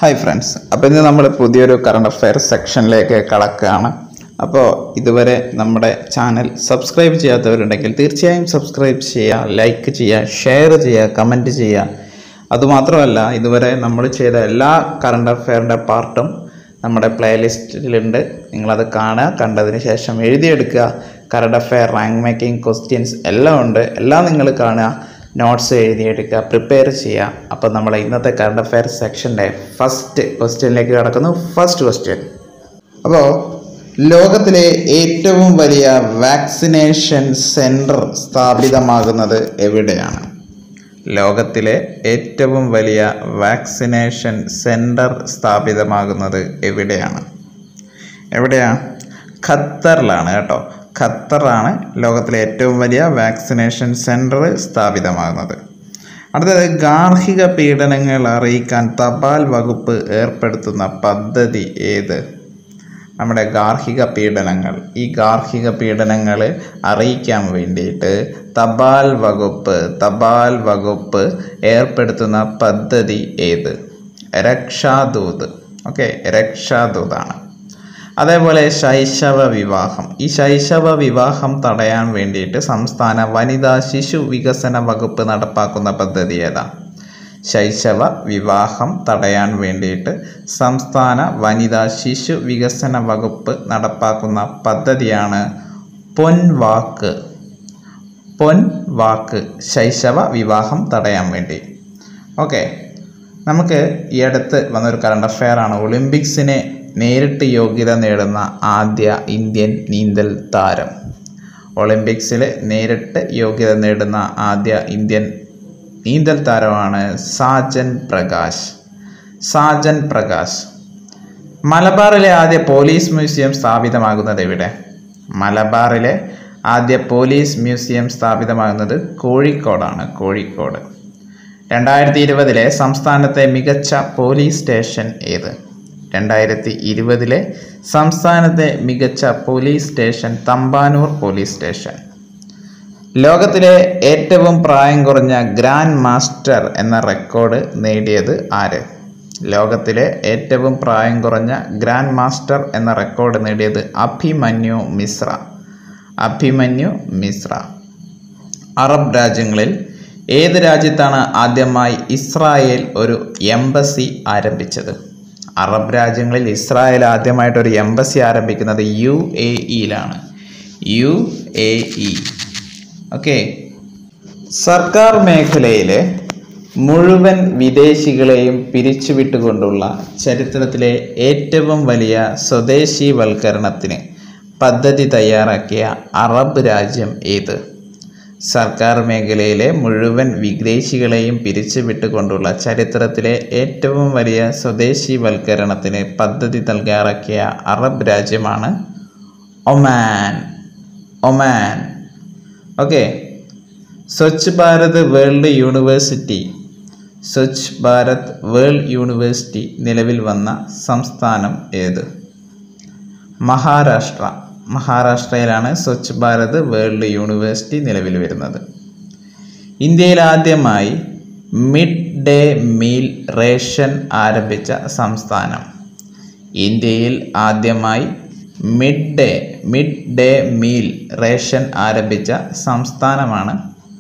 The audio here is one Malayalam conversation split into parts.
ഹായ് ഫ്രണ്ട്സ്, അപ്പോൾ ഇന്ന് നമ്മൾ പുതിയൊരു കറണ്ട് അഫെയർ സെക്ഷനിലേക്ക് കടക്കുകയാണ്. അപ്പോൾ ഇതുവരെ നമ്മുടെ ചാനൽ സബ്സ്ക്രൈബ് ചെയ്യാത്തവരുണ്ടെങ്കിൽ തീർച്ചയായും സബ്സ്ക്രൈബ് ചെയ്യുക, ലൈക്ക് ചെയ്യുക, ഷെയർ ചെയ്യുക, കമൻറ്റ് ചെയ്യുക. അതുമാത്രമല്ല, ഇതുവരെ നമ്മൾ ചെയ്ത എല്ലാ കറണ്ട് അഫെയറിൻ്റെ പാർട്ടും നമ്മുടെ പ്ലേലിസ്റ്റിലുണ്ട്. നിങ്ങളത് കാണുക, കണ്ടതിന് ശേഷം എഴുതിയെടുക്കുക. Current affair, rank making, questions എല്ലാം ഉണ്ട്. എല്ലാം നിങ്ങൾ കാണുക, നോട്ട്സ് എഴുതിയെടുക്കുക, പ്രിപ്പയർ ചെയ്യുക. അപ്പോൾ നമ്മൾ ഇന്നത്തെ കറണ്ട് അഫെയർ സെക്ഷൻ്റെ ഫസ്റ്റ് ക്വസ്റ്റ്യനിലേക്ക് കടക്കുന്നു. First question. അപ്പോൾ ലോകത്തിലെ ഏറ്റവും വലിയ വാക്സിനേഷൻ സെൻറ്റർ സ്ഥാപിതമാകുന്നത് എവിടെയാണ്? ലോകത്തിലെ ഏറ്റവും വലിയ വാക്സിനേഷൻ സെൻറ്റർ സ്ഥാപിതമാകുന്നത് എവിടെയാണ്? ഖത്തറിലാണ് കേട്ടോ. ഖത്തറാണ് ലോകത്തിലെ ഏറ്റവും വലിയ വാക്സിനേഷൻ സെൻറ്റർ സ്ഥാപിതമാകുന്നത്. അടുത്തത്, ഗാർഹിക പീഡനങ്ങൾ അറിയിക്കാൻ തപാൽ വകുപ്പ് ഏർപ്പെടുത്തുന്ന പദ്ധതി ഏത്? നമ്മുടെ ഗാർഹിക പീഡനങ്ങൾ അറിയിക്കാൻ വേണ്ടിയിട്ട് തപാൽ വകുപ്പ് ഏർപ്പെടുത്തുന്ന പദ്ധതി ഏത്? രക്ഷാദൂത്. രക്ഷാദൂതാണ്. അതേപോലെ ശൈശവ വിവാഹം. ഈ ശൈശവ വിവാഹം തടയാൻ വേണ്ടിയിട്ട് സംസ്ഥാന വനിതാ ശിശു വികസന വകുപ്പ് നടപ്പാക്കുന്ന പദ്ധതി ഏതാ? ശൈശവ വിവാഹം തടയാൻ വേണ്ടിയിട്ട് സംസ്ഥാന വനിതാ ശിശു വികസന വകുപ്പ് നടപ്പാക്കുന്ന പദ്ധതിയാണ് പൊൻവാക്ക്. ശൈശവ വിവാഹം തടയാൻ വേണ്ടി. നമുക്ക് ഈ അടുത്ത് വന്നൊരു കറണ്ട് അഫെയർ ആണ്. ഒളിമ്പിക്സിനെ നേരിട്ട് യോഗ്യത നേടുന്ന ആദ്യ ഇന്ത്യൻ നീന്തൽ താരം. ഒളിമ്പിക്സിൽ നേരിട്ട് യോഗ്യത നേടുന്ന ആദ്യ ഇന്ത്യൻ നീന്തൽ താരമാണ് സാജൻ പ്രകാശ്. മലബാറിലെ ആദ്യ പോലീസ് മ്യൂസിയം സ്ഥാപിതമാകുന്നത് എവിടെ? മലബാറിലെ ആദ്യ പോലീസ് മ്യൂസിയം സ്ഥാപിതമാകുന്നത് കോഴിക്കോടാണ്. 2020 സംസ്ഥാനത്തെ മികച്ച പോലീസ് സ്റ്റേഷൻ ഏത്? 2020 സംസ്ഥാനത്തെ മികച്ച police station Thampanoor police station. ലോകത്തിലെ ഏറ്റവും പ്രായം കുറഞ്ഞ ഗ്രാൻഡ് മാസ്റ്റർ എന്ന റെക്കോർഡ് നേടിയത് ആര്? ലോകത്തിലെ ഏറ്റവും പ്രായം കുറഞ്ഞ ഗ്രാൻഡ് മാസ്റ്റർ എന്ന റെക്കോർഡ് നേടിയത് അഭിമന്യു മിശ്ര. അറബ് രാജ്യങ്ങളിൽ ഏത് രാജ്യത്താണ് ആദ്യമായി ഇസ്രായേൽ ഒരു എംബസി ആരംഭിച്ചത്? അറബ് രാജ്യങ്ങളിൽ ഇസ്രായേൽ ആദ്യമായിട്ടൊരു എംബസി ആരംഭിക്കുന്നത് UAE-യിലാണ്. സർക്കാർ മേഖലയിലെ മുഴുവൻ വിദേശികളെയും പിരിച്ചുവിട്ടുകൊണ്ടുള്ള ചരിത്രത്തിലെ ഏറ്റവും വലിയ സ്വദേശീവൽക്കരണത്തിന് പദ്ധതി തയ്യാറാക്കിയ അറബ് രാജ്യം ഏത്? സർക്കാർ മേഖലയിലെ മുഴുവൻ വിദേശികളെയും പിരിച്ചുവിട്ടുകൊണ്ടുള്ള ചരിത്രത്തിലെ ഏറ്റവും വലിയ സ്വദേശീവൽക്കരണത്തിന് പദ്ധതി തയ്യാറാക്കിയ അറബ് രാജ്യമാണ് Oman. Swachh Bharat world university നിലവിൽ വന്ന സംസ്ഥാനം ഏത്? മഹാരാഷ്ട്രയിലാണ് സ്വച്ഛ് ഭാരത് വേൾഡ് യൂണിവേഴ്സിറ്റി നിലവിൽ വരുന്നത്. ഇന്ത്യയിൽ ആദ്യമായി മിഡ് ഡേ മീൽ റേഷൻ ആരംഭിച്ച സംസ്ഥാനം. ഇന്ത്യയിൽ ആദ്യമായി മിഡ് ഡേ മീൽ റേഷൻ ആരംഭിച്ച സംസ്ഥാനമാണ്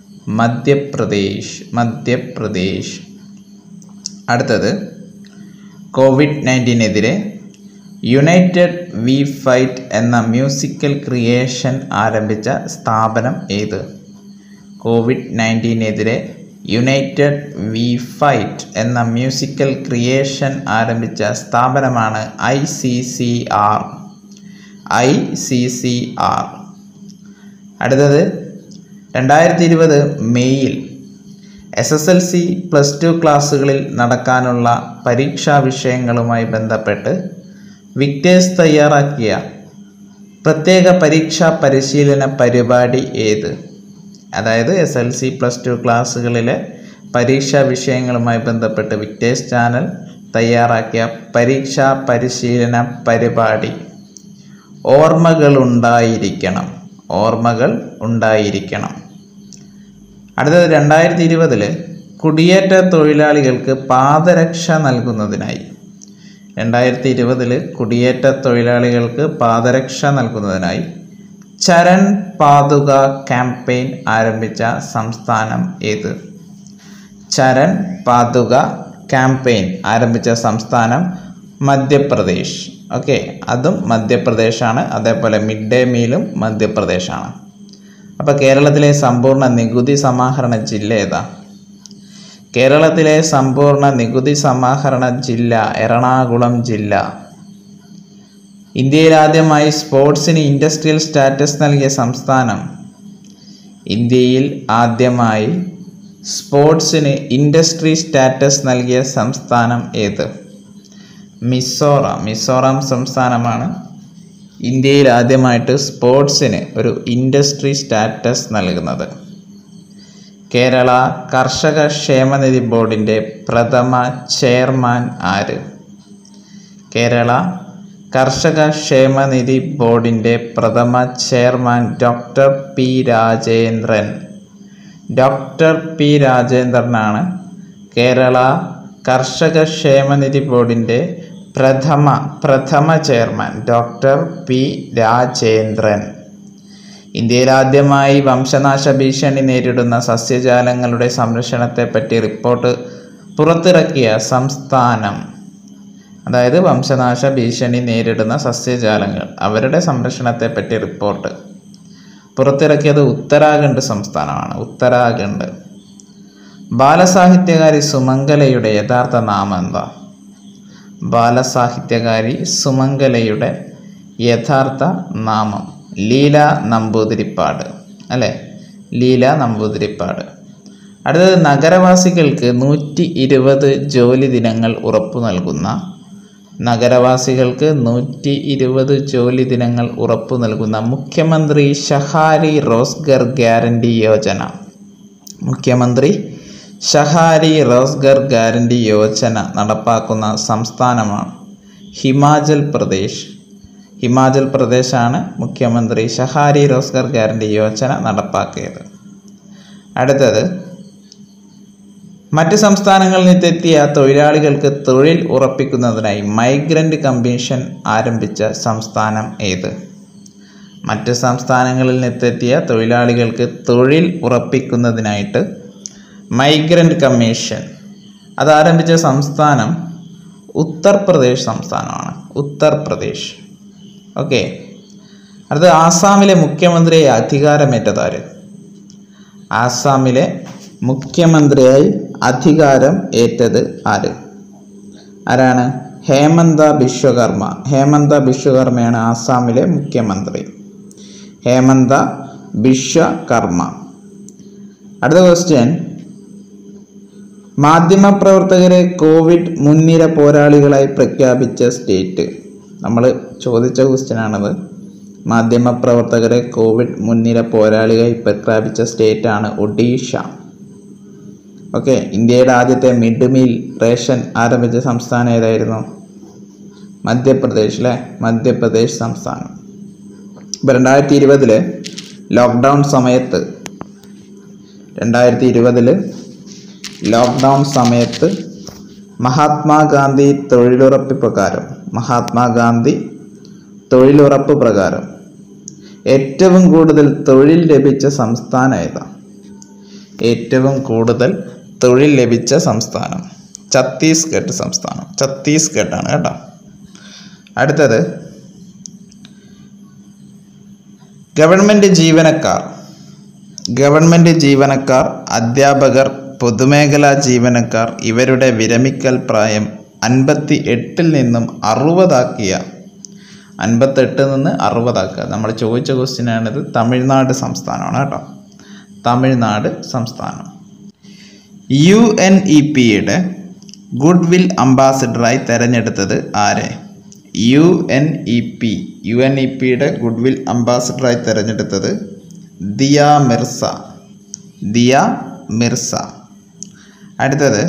മധ്യപ്രദേശ്. അടുത്തത്, COVID-19-നെതിരെ യുണൈറ്റഡ് വി ഫൈറ്റ് എന്ന മ്യൂസിക്കൽ ക്രിയേഷൻ ആരംഭിച്ച സ്ഥാപനം ഏത്? COVID-19-നെതിരെ യുണൈറ്റഡ് വി ഫൈറ്റ് എന്ന മ്യൂസിക്കൽ ക്രിയേഷൻ ആരംഭിച്ച സ്ഥാപനമാണ് ICCR. അടുത്തത്, 2020 മെയ്യിൽ SSLC +2 ക്ലാസ്സുകളിൽ നടക്കാനുള്ള പരീക്ഷാ വിഷയങ്ങളുമായി ബന്ധപ്പെട്ട് വിക്ടേഴ്സ് തയ്യാറാക്കിയ പ്രത്യേക പരീക്ഷാ പരിശീലന പരിപാടി ഏത്? അതായത് SSLC +2 ക്ലാസ്സുകളിലെ പരീക്ഷാ വിഷയങ്ങളുമായി ബന്ധപ്പെട്ട് വിക്ടേഴ്സ് ചാനൽ തയ്യാറാക്കിയ പരീക്ഷാ പരിശീലന പരിപാടി ഓർമ്മകൾ ഉണ്ടായിരിക്കണം. അടുത്തത്, 2020 കുടിയേറ്റ തൊഴിലാളികൾക്ക് പാദരക്ഷ നൽകുന്നതിനായി 2020 കുടിയേറ്റ തൊഴിലാളികൾക്ക് പാദരക്ഷ നൽകുന്നതിനായി ചരൺ പാതുക ക്യാമ്പയിൻ ആരംഭിച്ച സംസ്ഥാനം ഏത്? ചരൺ പാതുക ക്യാമ്പയിൻ ആരംഭിച്ച സംസ്ഥാനം മധ്യപ്രദേശ്. ഓക്കെ, അതും മധ്യപ്രദേശാണ്. അതേപോലെ മിഡ് ഡേ മീലും മധ്യപ്രദേശാണ്. അപ്പോൾ കേരളത്തിലെ സമ്പൂർണ്ണ നികുതി സമാഹരണ ജില്ല ഏതാ? കേരളത്തിലെ സമ്പൂർണ്ണ നികുതി സമാഹരണ ജില്ല എറണാകുളം ജില്ല. ഇന്ത്യയിൽ ആദ്യമായി സ്പോർട്സിന് ഇൻഡസ്ട്രിയൽ സ്റ്റാറ്റസ് നൽകിയ സംസ്ഥാനം? ഇന്ത്യയിൽ ആദ്യമായി സ്പോർട്സിന് ഇൻഡസ്ട്രി സ്റ്റാറ്റസ് നൽകിയ സംസ്ഥാനം ഏത്? മിസോറാം. മിസോറാം സംസ്ഥാനമാണ് ഇന്ത്യയിൽ ആദ്യമായിട്ട് സ്പോർട്സിന് ഒരു ഇൻഡസ്ട്രി സ്റ്റാറ്റസ് നൽകുന്നത്. കേരള കർഷക ക്ഷേമനിധി ബോർഡിൻ്റെ പ്രഥമ ചെയർമാൻ ആര്? കേരള കർഷക ക്ഷേമനിധി ബോർഡിൻ്റെ പ്രഥമ chairman doctor P Rajendran. Doctor P രാജേന്ദ്രനാണ് കേരള കർഷക ക്ഷേമനിധി ബോർഡിൻ്റെ പ്രഥമ ചെയർമാൻ. Doctor P Rajendran. ഇന്ത്യയിൽ ആദ്യമായി വംശനാശ ഭീഷണി നേരിടുന്ന സസ്യജാലങ്ങളുടെ സംരക്ഷണത്തെപ്പറ്റി റിപ്പോർട്ട് പുറത്തിറക്കിയ സംസ്ഥാനം? അതായത് വംശനാശ ഭീഷണി നേരിടുന്ന സസ്യജാലങ്ങൾ അവരുടെ സംരക്ഷണത്തെപ്പറ്റി റിപ്പോർട്ട് പുറത്തിറക്കിയത് ഉത്തരാഖണ്ഡ് സംസ്ഥാനമാണ്. ഉത്തരാഖണ്ഡ്. ബാലസാഹിത്യകാരി സുമംഗലയുടെ യഥാർത്ഥ നാമം എന്താ? ബാലസാഹിത്യകാരി സുമംഗലയുടെ യഥാർത്ഥ നാമം ലീല നമ്പൂതിരിപ്പാട്. അല്ലേ? ലീല നമ്പൂതിരിപ്പാട്. അടുത്തത് നഗരവാസികൾക്ക് 120 ജോലി ദിനങ്ങൾ ഉറപ്പു നൽകുന്ന നഗരവാസികൾക്ക് 120 ജോലി ദിനങ്ങൾ ഉറപ്പു നൽകുന്ന മുഖ്യമന്ത്രി ഷഹാരി റോസ്ഗർ ഗ്യാരണ്ടി യോജന. മുഖ്യമന്ത്രി ഷഹാരി റോസ്ഗർ ഗ്യാരണ്ടി യോജന നടപ്പാക്കുന്ന സംസ്ഥാനമാണ് ഹിമാചൽ പ്രദേശ്. ഹിമാചൽ പ്രദേശാണ് മുഖ്യമന്ത്രി ഷഹാരി റോസ്ഗർ ഗ്യാരണ്ടി യോജന നടപ്പാക്കിയത്. അടുത്തത് മറ്റ് സംസ്ഥാനങ്ങളിൽ നിന്നെത്തിയ തൊഴിലാളികൾക്ക് തൊഴിൽ ഉറപ്പിക്കുന്നതിനായി മൈഗ്രൻ്റ് കമ്മീഷൻ ആരംഭിച്ച സംസ്ഥാനം ഏത്? മറ്റ് സംസ്ഥാനങ്ങളിൽ നിന്നെത്തിയ തൊഴിലാളികൾക്ക് തൊഴിൽ ഉറപ്പിക്കുന്നതിനായിട്ട് മൈഗ്രൻ്റ് കമ്മീഷൻ അത് ആരംഭിച്ച സംസ്ഥാനം ഉത്തർപ്രദേശ് സംസ്ഥാനമാണ്. ഉത്തർപ്രദേശ്. ഓക്കെ. അടുത്ത ആസാമിലെ മുഖ്യമന്ത്രിയെ അധികാരമേറ്റതാര്? ആസാമിലെ മുഖ്യമന്ത്രിയായി അധികാരം ഏറ്റത് ആര്? ആരാണ്? ഹേമന്ത ബിശ്വകർമ്മ. ഹേമന്ത ബിശ്വകർമ്മയാണ് ആസാമിലെ മുഖ്യമന്ത്രി. ഹേമന്ത ബിശ്വകർമ്മ. അടുത്ത ക്വസ്റ്റ്യൻ, മാധ്യമപ്രവർത്തകരെ കോവിഡ് മുൻനിര പോരാളികളായി പ്രഖ്യാപിച്ച സ്റ്റേറ്റ്. നമ്മൾ ചോദിച്ച ക്വസ്റ്റ്യനാണത്. മാധ്യമപ്രവർത്തകരെ കോവിഡ് മുൻനിര പോരാളികളായി പ്രഖ്യാപിച്ച സ്റ്റേറ്റാണ് ഒഡീഷ. ഓക്കെ. ഇന്ത്യയുടെ ആദ്യത്തെ മിഡ് മീൽ റേഷൻ ആരംഭിച്ച സംസ്ഥാനം ഏതായിരുന്നു? മധ്യപ്രദേശ്. അല്ലേ? മധ്യപ്രദേശ് സംസ്ഥാനം. ഇപ്പോൾ 2020 ലോക്ക്ഡൗൺ സമയത്ത് മഹാത്മാഗാന്ധി തൊഴിലുറപ്പ് പ്രകാരം ഏറ്റവും കൂടുതൽ തൊഴിൽ ലഭിച്ച സംസ്ഥാനം ഏതാ? ഏറ്റവും കൂടുതൽ തൊഴിൽ ലഭിച്ച സംസ്ഥാനം ഛത്തീസ്ഗഡ് സംസ്ഥാനം. ഛത്തീസ്ഗഡാണ് കേട്ടോ. അടുത്തത് ഗവൺമെൻറ് ജീവനക്കാർ, അധ്യാപകർ, പൊതുമേഖലാ ജീവനക്കാർ ഇവരുടെ വിരമിക്കൽ പ്രായം 58 നിന്നും 60 ആക്കിയ 58 നിന്ന് 60 ആക്കുക. നമ്മൾ ചോദിച്ച ക്വസ്റ്റ്യനാണിത്. തമിഴ്നാട് സംസ്ഥാനമാണ് കേട്ടോ. തമിഴ്നാട് സംസ്ഥാനം. UNEPയുടെ ഗുഡ് വിൽ അംബാസിഡറായി തിരഞ്ഞെടുത്തത് ആരെ? UNEPയുടെ ഗുഡ് വിൽ അംബാസിഡറായി തിരഞ്ഞെടുത്തത് ദിയ മിർസ. അടുത്തത്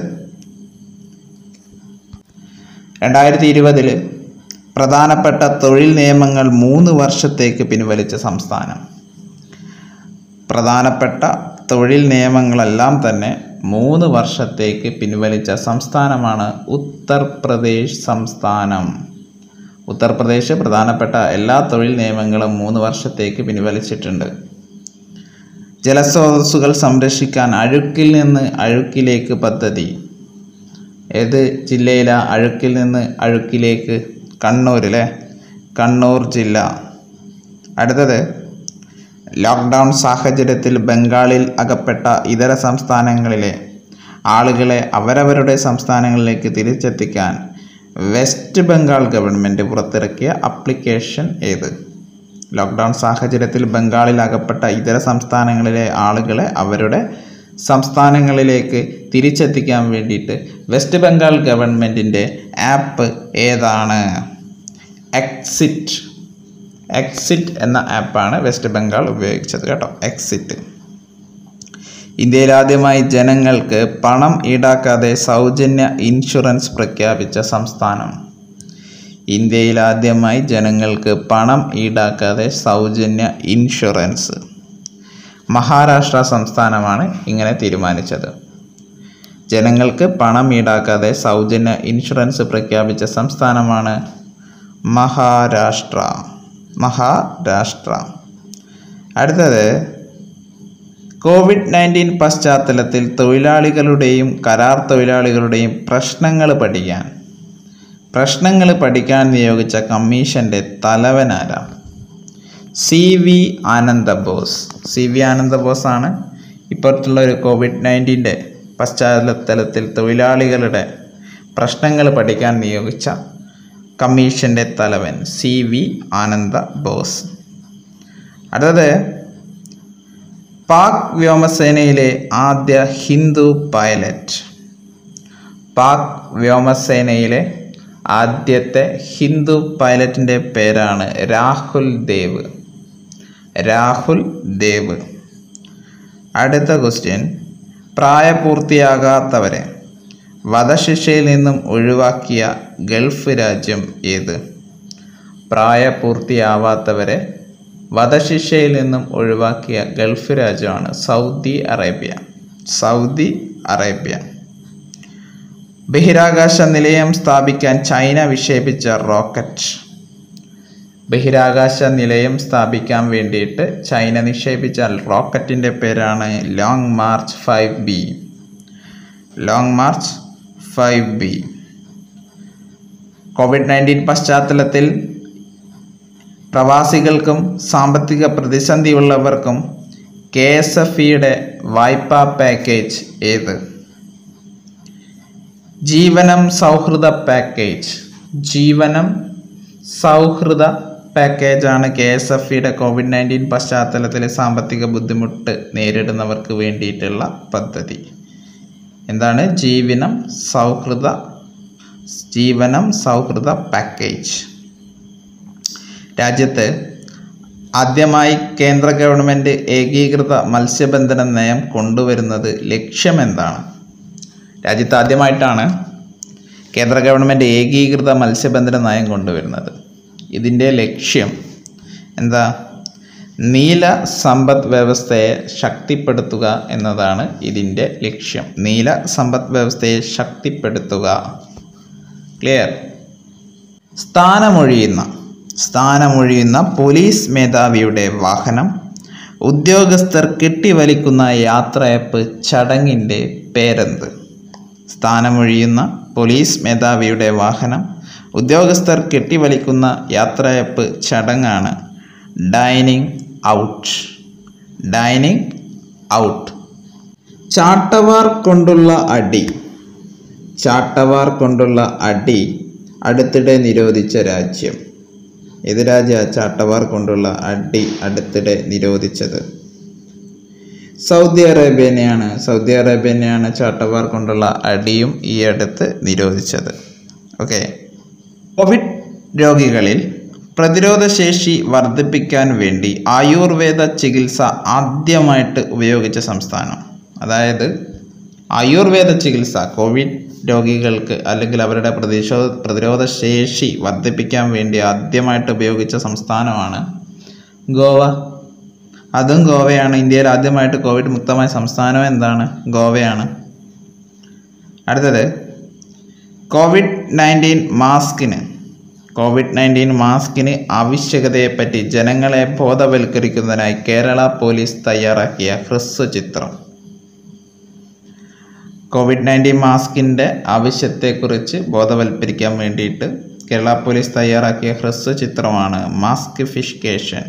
2020 പ്രധാനപ്പെട്ട തൊഴിൽ നിയമങ്ങൾ 3 വർഷത്തേക്ക് പിൻവലിച്ച സംസ്ഥാനം. പ്രധാനപ്പെട്ട തൊഴിൽ നിയമങ്ങളെല്ലാം തന്നെ 3 വർഷത്തേക്ക് പിൻവലിച്ച സംസ്ഥാനമാണ് ഉത്തർപ്രദേശ് സംസ്ഥാനം. ഉത്തർപ്രദേശ് പ്രധാനപ്പെട്ട എല്ലാ തൊഴിൽ നിയമങ്ങളും 3 വർഷത്തേക്ക് പിൻവലിച്ചിട്ടുണ്ട്. ജലസ്രോതസ്സുകൾ സംരക്ഷിക്കാൻ അഴുക്കിൽ നിന്ന് അഴുക്കിലേക്ക് പദ്ധതി. ഏത് ജില്ലയിലാ അഴുക്കിൽ നിന്ന് അഴുക്കിലേക്ക്? കണ്ണൂരിലെ കണ്ണൂർ ജില്ല. അടുത്തത്, ലോക്ക്ഡൗൺ സാഹചര്യത്തിൽ ബംഗാളിൽ അകപ്പെട്ട ഇതര സംസ്ഥാനങ്ങളിലെ ആളുകളെ അവരവരുടെ സംസ്ഥാനങ്ങളിലേക്ക് തിരിച്ചെത്തിക്കാൻ വെസ്റ്റ് ബംഗാൾ ഗവൺമെൻറ് പുറത്തിറക്കിയ ആപ്ലിക്കേഷൻ ഏത്? ലോക്ക്ഡൗൺ സാഹചര്യത്തിൽ ബംഗാളിൽ അകപ്പെട്ട ഇതര സംസ്ഥാനങ്ങളിലെ ആളുകളെ അവരുടെ സംസ്ഥാനങ്ങളിലേക്ക് തിരിച്ചെത്തിക്കാൻ വേണ്ടിയിട്ട് വെസ്റ്റ് ബംഗാൾ ഗവൺമെൻറ്റിൻ്റെ ആപ്പ് ഏതാണ്? എക്സിറ്റ് എന്ന ആപ്പാണ് വെസ്റ്റ് ബംഗാൾ ഉപയോഗിച്ചത് കേട്ടോ. എക്സിറ്റ്. ഇന്ത്യയിൽ ആദ്യമായി ജനങ്ങൾക്ക് പണം ഈടാക്കാതെ സൗജന്യ ഇൻഷുറൻസ് പ്രഖ്യാപിച്ച സംസ്ഥാനം. ഇന്ത്യയിൽ ആദ്യമായി ജനങ്ങൾക്ക് പണം ഈടാക്കാതെ സൗജന്യ ഇൻഷുറൻസ് മഹാരാഷ്ട്ര സംസ്ഥാനമാണ് ഇങ്ങനെ തീരുമാനിച്ചത്. ജനങ്ങൾക്ക് പണം ഈടാക്കാതെ സൗജന്യ ഇൻഷുറൻസ് പ്രഖ്യാപിച്ച സംസ്ഥാനമാണ് മഹാരാഷ്ട്ര. അടുത്തത്, COVID-19 പശ്ചാത്തലത്തിൽ തൊഴിലാളികളുടെയും കരാർ തൊഴിലാളികളുടെയും പ്രശ്നങ്ങൾ പഠിക്കാൻ നിയോഗിച്ച കമ്മീഷൻ്റെ തലവനാരാ? CV ആനന്ദബോസ് ആണ് ഇപ്പോഴത്തുള്ള ഒരു COVID-19 പശ്ചാത്തലത്തിൽ തൊഴിലാളികളുടെ പ്രശ്നങ്ങൾ പഠിക്കാൻ നിയോഗിച്ച കമ്മീഷൻ്റെ തലവൻ CV ആനന്ദബോസ്. അടുത്തത്, പാക് വ്യോമസേനയിലെ ആദ്യ ഹിന്ദു പൈലറ്റ്. പാക് വ്യോമസേനയിലെ ആദ്യത്തെ ഹിന്ദു പൈലറ്റിൻ്റെ പേരാണ് രാഹുൽ ദേവ്. അടുത്ത ക്വസ്റ്റ്യൻ, പ്രായപൂർത്തിയാകാത്തവരെ വധശിക്ഷയിൽ നിന്നും ഒഴിവാക്കിയ ഗൾഫ് രാജ്യം ഏത്? പ്രായപൂർത്തിയാവാത്തവരെ വധശിക്ഷയിൽ നിന്നും ഒഴിവാക്കിയ ഗൾഫ് രാജ്യമാണ് സൗദി അറേബ്യ. ബഹിരാകാശ നിലയം സ്ഥാപിക്കാൻ ചൈന വിക്ഷേപിച്ച റോക്കറ്റ്. ബഹിരാകാശ നിലയം സ്ഥാപിക്കാൻ വേണ്ടിയിട്ട് ചൈന നിക്ഷേപിച്ച റോക്കറ്റിൻ്റെ പേരാണ് ലോങ് മാർച്ച് 5B. COVID-19 പശ്ചാത്തലത്തിൽ പ്രവാസികൾക്കും സാമ്പത്തിക പ്രതിസന്ധിയുള്ളവർക്കും KSFEയുടെ വായ്പാ പാക്കേജ് ഏത്? ജീവനം സൗഹൃദ പാക്കേജാണ് KSFEയുടെ COVID-19 പശ്ചാത്തലത്തിലെ സാമ്പത്തിക ബുദ്ധിമുട്ട് നേരിടുന്നവർക്ക് വേണ്ടിയിട്ടുള്ള പദ്ധതി. എന്താണ് ജീവനം സൗഹൃദ പാക്കേജ്? രാജ്യത്ത് ആദ്യമായി കേന്ദ്ര ഗവൺമെൻറ് ഏകീകൃത മത്സ്യബന്ധന നയം കൊണ്ടുവരുന്നത് ലക്ഷ്യമെന്താണ്? രാജ്യത്ത് ആദ്യമായിട്ടാണ് കേന്ദ്ര ഗവൺമെൻറ് ഏകീകൃത മത്സ്യബന്ധന നയം കൊണ്ടുവരുന്നത്. ഇതിൻ്റെ ലക്ഷ്യം എന്താ? നീല സമ്പദ് വ്യവസ്ഥയെ ശക്തിപ്പെടുത്തുക എന്നതാണ് ഇതിൻ്റെ ലക്ഷ്യം. നീല സമ്പദ് വ്യവസ്ഥയെ ശക്തിപ്പെടുത്തുക. ക്ലിയർ? സ്ഥാനമൊഴിയുന്ന പോലീസ് മേധാവിയുടെ വാഹനം. ഉദ്യോഗസ്ഥർ കെട്ടിവലിക്കുന്ന യാത്രയപ്പ് ചടങ്ങിൻ്റെ പേരെന്ത്? സ്ഥാനമൊഴിയുന്ന പോലീസ് മേധാവിയുടെ വാഹനം. ഉദ്യോഗസ്ഥർ കെട്ടിവലിക്കുന്ന യാത്രയപ്പ് ചടങ്ങാണ് ഡൈനിങ് ഔട്ട്. ചാട്ടവാർ കൊണ്ടുള്ള അടി അടുത്തിടെ നിരോധിച്ച രാജ്യം. ഏത് രാജ്യ ചാട്ടവാർ കൊണ്ടുള്ള അടി അടുത്തിടെ നിരോധിച്ചത്? സൗദി അറേബ്യനെയാണ് ചാട്ടവാർ കൊണ്ടുള്ള അടിയും ഈ അടുത്ത് നിരോധിച്ചത്. ഓക്കെ. കോവിഡ് രോഗികളിൽ പ്രതിരോധശേഷി വർദ്ധിപ്പിക്കാൻ വേണ്ടി ആയുർവേദ ചികിത്സ ആദ്യമായിട്ട് ഉപയോഗിച്ച സംസ്ഥാനം. അതായത് ആയുർവേദ ചികിത്സ കോവിഡ് രോഗികൾക്ക് അല്ലെങ്കിൽ അവരുടെ പ്രതിരോധശേഷി വർദ്ധിപ്പിക്കാൻ വേണ്ടി ആദ്യമായിട്ട് ഉപയോഗിച്ച സംസ്ഥാനമാണ് ഗോവ. അതും ഗോവയാണ്. ഇന്ത്യയിൽ ആദ്യമായിട്ട് കോവിഡ് മുക്തമായ സംസ്ഥാനം എന്താണ്? ഗോവയാണ്. അടുത്തത് കോവിഡ്-19 മാസ്കിന് ആവശ്യകതയെപ്പറ്റി ജനങ്ങളെ ബോധവൽക്കരിക്കുന്നതിനായി കേരള പോലീസ് തയ്യാറാക്കിയ ഹ്രസ്വചിത്രം. കോവിഡ്-19 മാസ്കിൻ്റെ ആവശ്യത്തെക്കുറിച്ച് ബോധവൽക്കരിക്കാൻ വേണ്ടിയിട്ട് കേരള പോലീസ് തയ്യാറാക്കിയ ഹ്രസ്വചിത്രമാണ് മാസ്കിഫിക്കേഷൻ.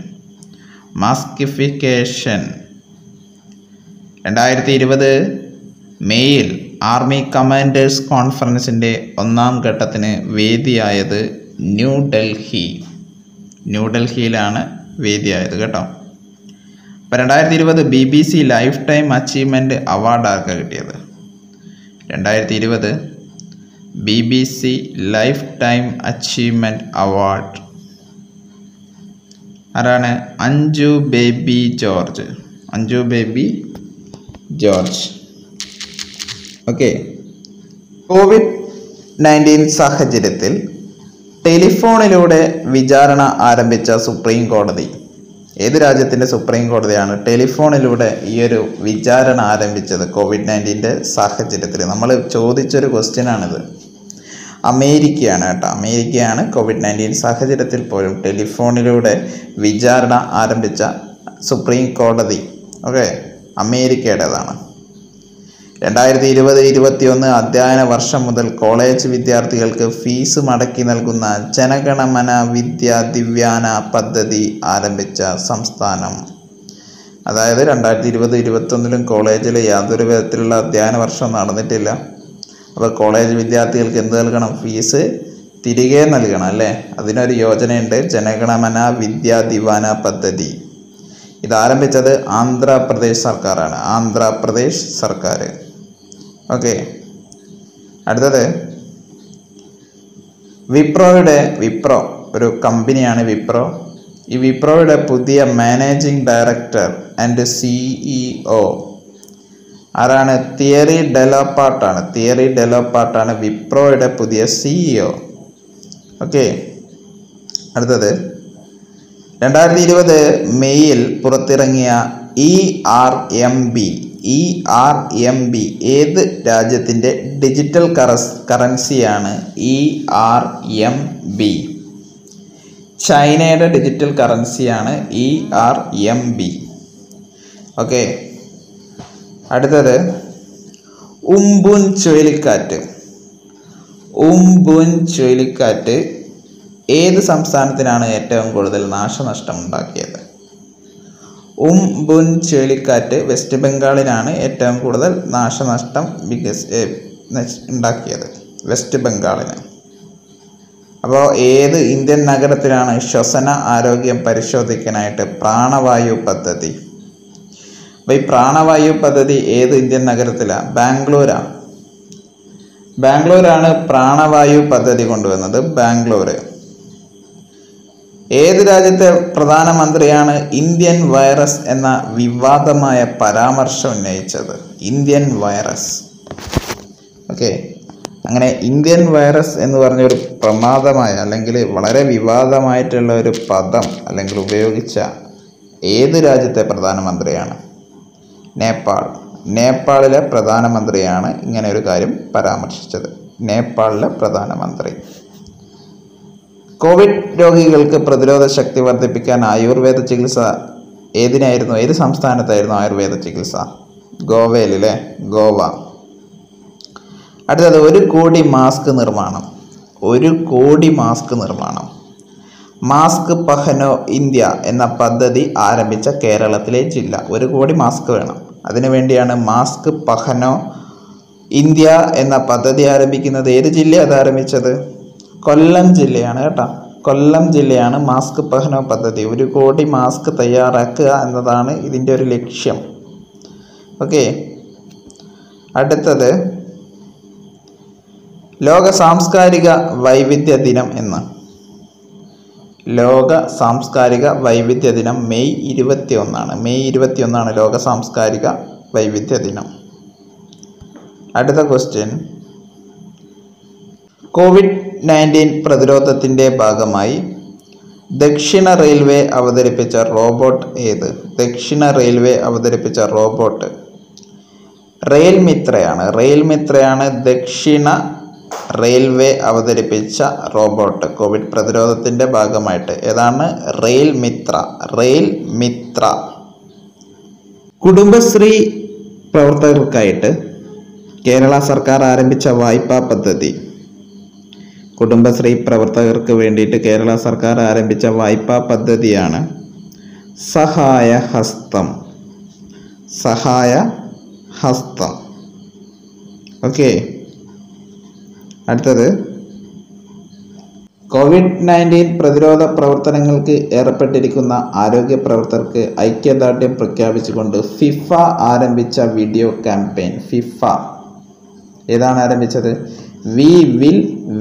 2020 മെയ്യിൽ ആർമി കമാൻഡേഴ്സ് കോൺഫറൻസിൻ്റെ 1ാം ഘട്ടത്തിന് വേദിയായത് ന്യൂഡൽഹിയിലാണ് വേദിയായത് കേട്ടോ. അപ്പോൾ 2020 BBC lifetime achievement award ആർക്കാണ് കിട്ടിയത്? 2020 BBC lifetime achievement award ആരാണ്? അഞ്ജു ബേബി ജോർജ്. ഓക്കെ. കോവിഡ്-19 സാഹചര്യത്തിൽ ടെലിഫോണിലൂടെ വിചാരണ ആരംഭിച്ച സുപ്രീം കോടതി. ഏത് രാജ്യത്തിൻ്റെ സുപ്രീം കോടതിയാണ് ടെലിഫോണിലൂടെ ഈ ഒരു വിചാരണ ആരംഭിച്ചത്? കോവിഡ്-19 സാഹചര്യത്തിൽ നമ്മൾ ചോദിച്ചൊരു ക്വസ്റ്റ്യനാണിത്. അമേരിക്കയാണ് കേട്ടോ. അമേരിക്കയാണ് കോവിഡ്-19 സാഹചര്യത്തിൽ പോലും ടെലിഫോണിലൂടെ വിചാരണ ആരംഭിച്ച സുപ്രീം കോടതി. ഓക്കെ, അമേരിക്കയുടേതാണ്. 2020-21 അധ്യയന വർഷം മുതൽ കോളേജ് വിദ്യാർത്ഥികൾക്ക് ഫീസ് മടക്കി നൽകുന്ന ജനഗണമന വിദ്യാ ദിവ്യാന പദ്ധതി ആരംഭിച്ച സംസ്ഥാനം. അതായത് 2020-21 കോളേജിൽ യാതൊരു വിധത്തിലുള്ള അധ്യയന വർഷം നടന്നിട്ടില്ല. അപ്പോൾ കോളേജ് വിദ്യാർത്ഥികൾക്ക് എന്ത് നൽകണം? ഫീസ് തിരികെ നൽകണം അല്ലേ? അതിനൊരു യോജനയുണ്ട്, ജനഗണമന വിദ്യാ ദിവ്യാന പദ്ധതി. ഇത് ആരംഭിച്ചത് ആന്ധ്രാപ്രദേശ് സർക്കാർ. ഓക്കെ. അടുത്തത് വിപ്രോ ഒരു കമ്പനിയാണ് വിപ്രോ. ഈ വിപ്രോയുടെ പുതിയ മാനേജിംഗ് ഡയറക്ടർ ആൻഡ് CEO ആരാണ്? തിയറി ഡെലോപ്പാർട്ടാണ് വിപ്രോയുടെ പുതിയ CEO. ഓക്കെ. അടുത്തത് 2020 മെയ്യിൽ പുറത്തിറങ്ങിയ ERMB ഏത് രാജ്യത്തിൻ്റെ ഡിജിറ്റൽ കറൻസിയാണ്? ERMB ചൈനയുടെ ഡിജിറ്റൽ കറൻസിയാണ് ERMB. ഓക്കെ. അടുത്തത് ഉംബുൻ ചുഴലിക്കാറ്റ് ഏത് സംസ്ഥാനത്തിനാണ് ഏറ്റവും കൂടുതൽ നാശനഷ്ടം ഉണ്ടാക്കിയത്? ഉംബുൻ ചുഴലിക്കാറ്റ് വെസ്റ്റ് ബംഗാളിനാണ് ഏറ്റവും കൂടുതൽ നാശനഷ്ടം ഉണ്ടാക്കിയത്, വെസ്റ്റ് ബംഗാളിന്. അപ്പോൾ ഏത് ഇന്ത്യൻ നഗരത്തിലാണ് ശ്വസന ആരോഗ്യം പരിശോധിക്കാനായിട്ട് പ്രാണവായു പദ്ധതി? അപ്പോൾ ഈ പ്രാണവായു പദ്ധതി ഏത് ഇന്ത്യൻ നഗരത്തിലാണ്? ബാംഗ്ലൂരാണ് പ്രാണവായു പദ്ധതി കൊണ്ടുവന്നത്, ബാംഗ്ലൂർ. ഏത് രാജ്യത്തെ പ്രധാനമന്ത്രിയാണ് ഇന്ത്യൻ വൈറസ് എന്ന വിവാദമായ പരാമർശം ഉന്നയിച്ചത്? Indian virus. ഓക്കെ. അങ്ങനെ ഇന്ത്യൻ വൈറസ് എന്ന് പറഞ്ഞൊരു പ്രമാദമായ അല്ലെങ്കിൽ വളരെ വിവാദമായിട്ടുള്ള ഒരു പദം അല്ലെങ്കിൽ ഉപയോഗിച്ച ഏത് രാജ്യത്തെ പ്രധാനമന്ത്രിയാണ്? നേപ്പാളിലെ പ്രധാനമന്ത്രിയാണ് ഇങ്ങനെ ഒരു കാര്യം പരാമർശിച്ചത്. നേപ്പാളിലെ പ്രധാനമന്ത്രി. കോവിഡ് രോഗികൾക്ക് പ്രതിരോധ ശക്തി വർദ്ധിപ്പിക്കാൻ ആയുർവേദ ചികിത്സ ഏത് സംസ്ഥാനത്തായിരുന്നു ആയുർവേദ ചികിത്സ? ഗോവയിലല്ലേ? ഗോവ. അടുത്തത് 1 കോടി മാസ്ക് നിർമ്മാണം. മാസ്ക് പഹനോ ഇന്ത്യ എന്ന പദ്ധതി ആരംഭിച്ച കേരളത്തിലെ ജില്ല. 1 കോടി മാസ്ക് വേണം, അതിനുവേണ്ടിയാണ് മാസ്ക് പഹനോ ഇന്ത്യ എന്ന പദ്ധതി ആരംഭിക്കുന്നത്. ഏത് ജില്ലയാണ് അത് ആരംഭിച്ചത്? കൊല്ലം ജില്ലയാണ് കേട്ടോ. കൊല്ലം ജില്ലയാണ് മാസ്ക് പഹനോ പദ്ധതി. 1 കോടി മാസ്ക് തയ്യാറാക്കുക എന്നതാണ് ഇതിൻ്റെ ഒരു ലക്ഷ്യം. ഓക്കെ. അടുത്തത് ലോക സാംസ്കാരിക വൈവിധ്യ ദിനം എന്ന്. ലോക സാംസ്കാരിക വൈവിധ്യ ദിനം മെയ് 21 ലോക സാംസ്കാരിക വൈവിധ്യ ദിനം. അടുത്ത ക്വസ്റ്റ്യൻ, കോവിഡ്-19 പ്രതിരോധത്തിൻ്റെ ഭാഗമായി ദക്ഷിണ റെയിൽവേ അവതരിപ്പിച്ച റോബോട്ട് ഏത്? ദക്ഷിണ റെയിൽവേ അവതരിപ്പിച്ച റോബോട്ട് റെയിൽ മിത്രയാണ് ദക്ഷിണ റെയിൽവേ അവതരിപ്പിച്ച റോബോട്ട് കോവിഡ് പ്രതിരോധത്തിൻ്റെ ഭാഗമായിട്ട്. ഏതാണ്? റെയിൽ മിത്ര. കുടുംബശ്രീ പ്രവർത്തകർക്കായിട്ട് കേരള സർക്കാർ ആരംഭിച്ച വായ്പാ പദ്ധതി. കുടുംബശ്രീ പ്രവർത്തകർക്ക് വേണ്ടിയിട്ട് കേരള സർക്കാർ ആരംഭിച്ച വായ്പാ പദ്ധതിയാണ് സഹായഹസ്തം. ഓക്കെ. അടുത്തത്, COVID-19 പ്രതിരോധ പ്രവർത്തനങ്ങൾക്ക് ഏർപ്പെട്ടിരിക്കുന്ന ആരോഗ്യ പ്രവർത്തകർക്ക് ഐക്യദാർഢ്യം പ്രഖ്യാപിച്ചുകൊണ്ട് ഫിഫ ആരംഭിച്ച വീഡിയോ ക്യാമ്പയിൻ. ഫിഫ ഏതാണ് ആരംഭിച്ചത്? വി വിൽ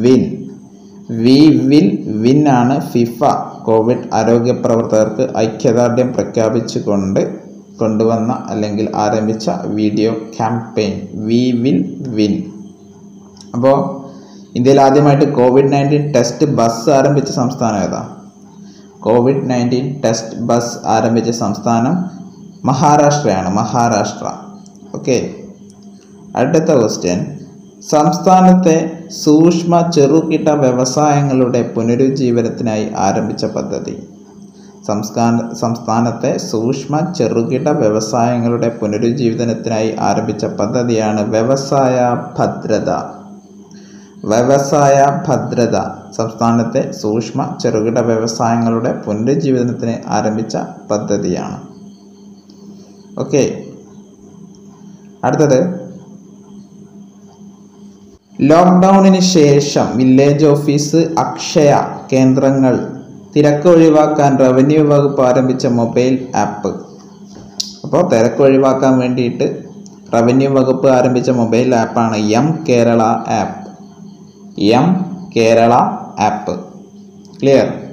വിൻ ആണ് ഫിഫ കോവിഡ് ആരോഗ്യ പ്രവർത്തകർക്ക് ഐക്യദാർഢ്യം പ്രഖ്യാപിച്ചുകൊണ്ട് കൊണ്ടുവന്ന അല്ലെങ്കിൽ ആരംഭിച്ച video campaign we will win. അപ്പോൾ ഇന്ത്യയിൽ ആദ്യമായിട്ട് COVID-19 ടെസ്റ്റ് ബസ് ആരംഭിച്ച സംസ്ഥാനം ഏതാ? COVID-19 ടെസ്റ്റ് ബസ് ആരംഭിച്ച സംസ്ഥാനം മഹാരാഷ്ട്ര. ഓക്കെ. അടുത്ത ക്വസ്റ്റ്യൻ, സംസ്ഥാനത്തെ സൂക്ഷ്മ ചെറുകിട വ്യവസായങ്ങളുടെ പുനരുജ്ജീവനത്തിനായി ആരംഭിച്ച പദ്ധതി. സംസ്ഥാനത്തെ സൂക്ഷ്മ ചെറുകിട വ്യവസായങ്ങളുടെ പുനരുജ്ജീവനത്തിനായി ആരംഭിച്ച പദ്ധതിയാണ് വ്യവസായ ഭദ്രത. സംസ്ഥാനത്തെ സൂക്ഷ്മ ചെറുകിട വ്യവസായങ്ങളുടെ പുനരുജ്ജീവനത്തിന് ആരംഭിച്ച പദ്ധതിയാണ്. ഓക്കെ. അടുത്തത്, ലോക്ക്ഡൗണിന് ശേഷം വില്ലേജ് ഓഫീസ്, അക്ഷയ കേന്ദ്രങ്ങൾ തിരക്ക് ഒഴിവാക്കാൻ റവന്യൂ വകുപ്പ് ആരംഭിച്ച മൊബൈൽ ആപ്പ്. അപ്പോൾ തിരക്ക് ഒഴിവാക്കാൻ വേണ്ടിയിട്ട് റവന്യൂ വകുപ്പ് ആരംഭിച്ച മൊബൈൽ ആപ്പാണ് എം കേരള ആപ്പ്. ക്ലിയർ?